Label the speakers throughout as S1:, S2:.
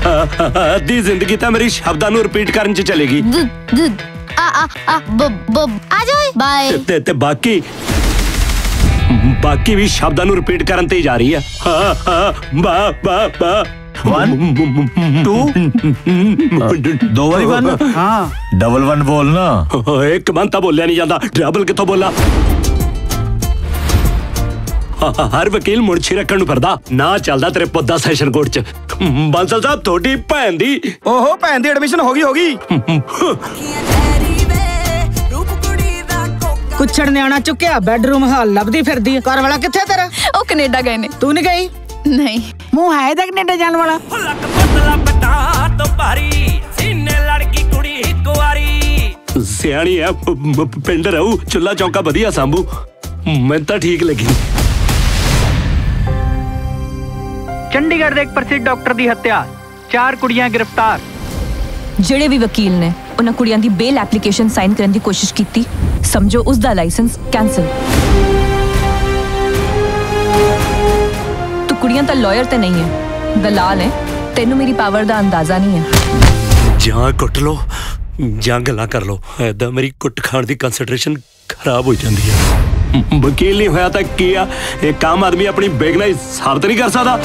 S1: अद्धी जिंदगी तो मेरी शब्दां नूं रिपीट करन च चलेगी।
S2: बाय
S1: ते बाकी भी शब्दां नूं रिपीट करन ते ही जा रही है। बा बा बा
S3: 1 2 दो बारी 1 हाँ डबल 1 बोलना।
S1: एक बनता बोलिया नहीं जाता, डबल किथों बोला। हर वकील मुर्शी रखण नूं फिरदा ना चलदा तेरे पुੱਤ ਦਾ ਸੈਸ਼ਨ ਕੋਰਟ ਚ। ਬਾਂਸਲ ਸਾਹਿਬ ਤੁਹਾਡੀ ਭੈਣ ਦੀ
S4: ਓਹੋ ਭੈਣ ਦੀ ਐਡਮਿਸ਼ਨ ਹੋ ਗਈ।
S5: ਕੁੱਛੜ ਨਿਆਣਾ ਚੁੱਕਿਆ ਬੈਡਰੂਮ ਹਾਲ ਲੱਭਦੀ ਫਿਰਦੀ। ਘਰ ਵਾਲਾ ਕਿੱਥੇ ਤੇਰਾ?
S2: ਉਹ ਕੈਨੇਡਾ ਗਏ ਨੇ।
S5: ਤੂੰ ਨਹੀਂ ਗਈ?
S2: ਨਹੀਂ।
S5: ਮੂੰਹ ਹੈ ਇਹਦਾ ਕੈਨੇਡਾ ਜਾਣ ਵਾਲਾ?
S6: ਲੱਕ ਪਤਲਾ ਬਟਾ ਤੋਂ ਭਾਰੀ ਸੀਨੇ ਲੜਕੀ ਕੁੜੀ ਇੱਕ ਵਾਰੀ।
S1: ਸਿਆਣੀ ਹੈ, ਪਿੰਡ ਰਹੂ, ਚੁੱਲਾ ਚੌਂਕਾ ਵਧੀਆ ਸਾਂਭੂ। ਮੈਨੂੰ ਤਾਂ ਠੀਕ ਲੱਗੀ।
S7: ਚੰਡੀਗੜ੍ਹ ਦੇ ਇੱਕ ਪ੍ਰਸਿੱਧ ਡਾਕਟਰ ਦੀ ਹੱਤਿਆ, 4 ਕੁੜੀਆਂ ਗ੍ਰਿਫਤਾਰ।
S2: ਜਿਹੜੇ ਵੀ ਵਕੀਲ ਨੇ ਉਹਨਾਂ ਕੁੜੀਆਂ ਦੀ ਬੇਲ ਐਪਲੀਕੇਸ਼ਨ ਸਾਈਨ ਕਰਨ ਦੀ ਕੋਸ਼ਿਸ਼ ਕੀਤੀ, ਸਮਝੋ ਉਸ ਦਾ ਲਾਇਸੈਂਸ ਕੈਂਸਲ। ਤੂੰ ਕੁੜੀਆਂ ਦਾ ਲਾਇਰ ਤੇ ਨਹੀਂ ਹੈ, ਦਲਾਲ ਹੈ। ਤੈਨੂੰ ਮੇਰੀ ਪਾਵਰ ਦਾ ਅੰਦਾਜ਼ਾ ਨਹੀਂ ਹੈ।
S1: ਜਾਂ ਕੁੱਟ ਲੋ ਜਾਂ ਗੱਲਾਂ ਕਰ ਲੋ, ਐਦਾਂ ਮੇਰੀ ਕੁੱਟ ਖਾਣ ਦੀ ਕੰਸੈਂਟਰੇਸ਼ਨ ਖਰਾਬ ਹੋ ਜਾਂਦੀ ਹੈ। ਵਕੀਲ ਨਹੀਂ ਹੋਇਆ ਤਾਂ ਕੀ ਆ, ਇੱਕ ਆਮ ਆਦਮੀ ਆਪਣੀ ਬੇਗਨਾਈ ਸਾਬਤ ਨਹੀਂ ਕਰ ਸਕਦਾ।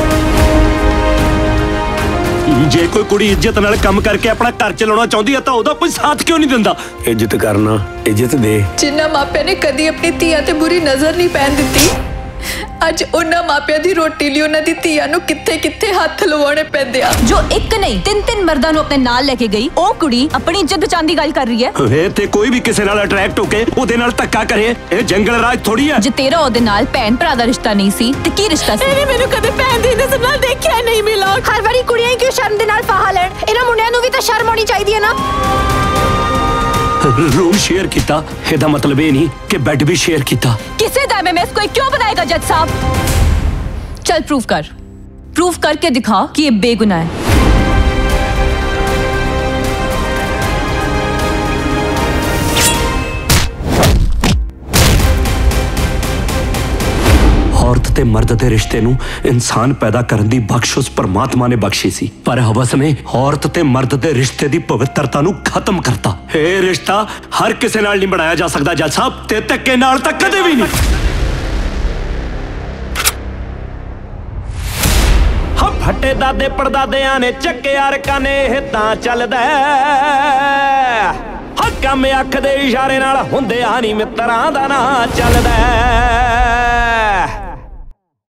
S1: ਜੇ ਕੋਈ ਕੁੜੀ ਇੱਜ਼ਤ ਨਾਲ ਕੰਮ ਕਰਕੇ ਆਪਣਾ ਘਰ ਚਲਾਉਣਾ ਚਾਹੁੰਦੀ ਹੈ ਤਾਂ ਉਹਦਾ ਕੋਈ ਸਾਥ ਕਿਉਂ ਨਹੀਂ ਦਿੰਦਾ? ਇੱਜ਼ਤ ਕਰਨਾ, ਇੱਜ਼ਤ ਦੇ।
S8: ਜਿਨ੍ਹਾਂ ਮਾਪਿਆਂ ਨੇ ਕਦੀ ਆਪਣੀ ਧੀਆਂ ਤੇ ਬੁਰੀ ਨਜ਼ਰ ਨਹੀਂ ਪੈਣ ਦਿੱਤੀ, ਅੱਜ ਉਹਨਾਂ ਮਾਪਿਆਂ ਦੀ ਰੋਟੀ ਲਈ ਉਹਨਾਂ ਦੀ ਧੀਆਂ ਨੂੰ ਕਿੱਥੇ ਹੱਥ ਲਵਾਉਣੇ ਪੈਂਦੇ ਆ।
S2: ਜੋ ਇੱਕ ਨਹੀਂ 3 ਮਰਦਾਂ ਨੂੰ ਆਪਣੇ ਨਾਲ ਲੈ ਕੇ ਗਈ, ਉਹ ਕੁੜੀ ਆਪਣੀ ਇੱਜ਼ਤ ਬਚਾਉਣ ਦੀ ਗੱਲ ਕਰ ਰਹੀ ਹੈ।
S1: ਇਹ ਤੇ ਕੋਈ ਵੀ ਕਿਸੇ ਨਾਲ ਅਟਰੈਕਟ ਹੋ ਕੇ ਉਹਦੇ ਨਾਲ ਧੱਕਾ ਕਰੇ, ਇਹ ਜੰਗਲ ਰਾਜ ਥੋੜੀ ਹੈ।
S2: ਜੇ ਤੇਰਾ ਉਹਦੇ ਨਾਲ ਭੈਣ ਭਰਾ ਦਾ ਰਿਸ਼ਤਾ ਨਹੀਂ ਸੀ ਤੇ ਕੀ ਰਿਸ਼ਤਾ ਸੀ?
S5: ਇਹਨੇ ਮੈਨੂੰ ਕਦੇ ਭੈਣ ਦੀ ਨਜ਼ਰ ਨਾਲ ਦੇਖਿਆ ਨਹੀਂ ਮਿਲਾ।
S2: ਹਰ ਵਾਰੀ ਕੁੜੀਆਂ ਹੀ ਕਿਉਂ ਸ਼ਰਮ ਦੇ ਨਾਲ ਫਾਹਾ ਲੈਣ? ਇਹਨਾਂ ਮੁੰਡਿਆਂ ਨੂੰ ਵੀ ਤਾਂ ਸ਼ਰਮ ਆਉਣੀ ਚਾਹੀਦੀ ਹੈ ਨਾ।
S1: रूम शेयर किया, ਇਹਦਾ मतलब ये नहीं कि बेड भी शेयर किया।
S2: किसे दामे में इसको क्यों बनाएगा जज साहब? चल प्रूफ करके दिखा कि ये बेगुनाह है।
S1: औरत ते मर्द के रिश्ते नूं इंसान पैदा करन दी बख्श उस परमात्मा ने बख्शी सी, पर हवस ने औरत ते मर्द के रिश्ते दी पवित्रता नूं खत्म करता। ये रिश्ता हर किसी नाल नहीं बनाया जा सकता जज साहब, ते धक्के नाल तां कदे भी नहीं। हम फटे दादे पड़दादियां ने चक्के अरकां ने तां चलदा हक्कां में अख दे इशारे नाल हुंदे आ नहीं मित्रां दा ना चलदा।